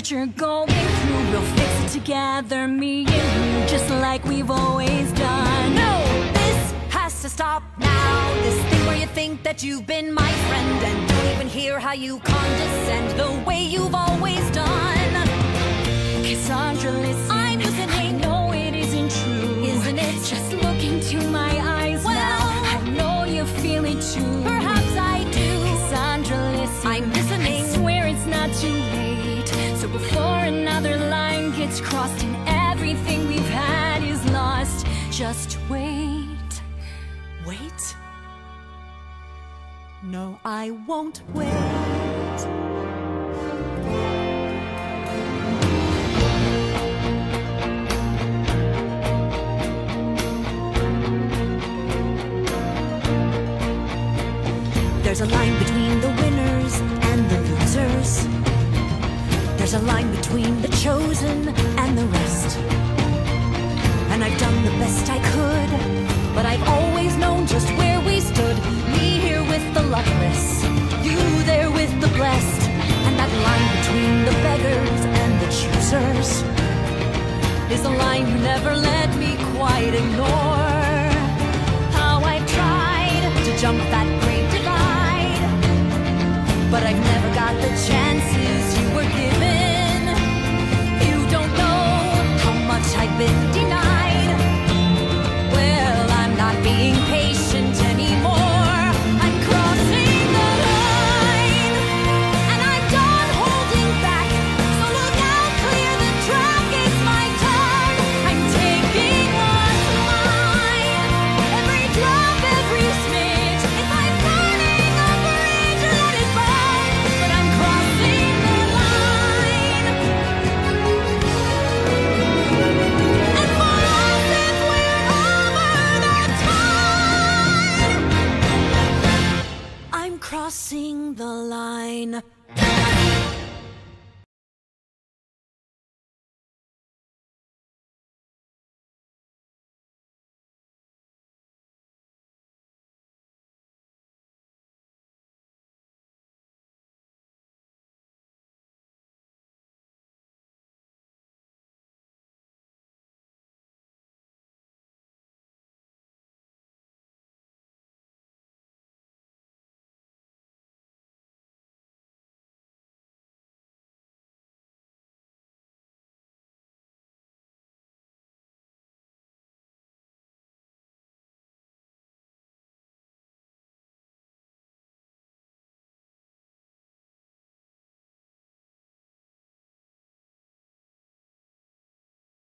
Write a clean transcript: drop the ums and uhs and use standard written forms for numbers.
that you're going through, we'll fix it together, me and you, just like we've always done. No, this has to stop now. This thing where you think that you've been my friend and don't even hear how you condescend the way you've always done. Cassandra, listen, I'm listening. I know it isn't true, isn't it? Just look into my eyes. Well, now I know you feel it too. Perhaps I do. Cassandra, listen, I'm listening. I swear it's not too late. So before another line gets crossed and everything we've had is lost, just wait. Wait? No, I won't wait. There's a line between the winners and the losers. There's a line between the chosen and the rest. And I've done the best I could, but I've always known just where we stood. Me here with the luckless, you there with the blessed. And that line between the beggars and the choosers is the line you never let me quite ignore. How I've tried to jump that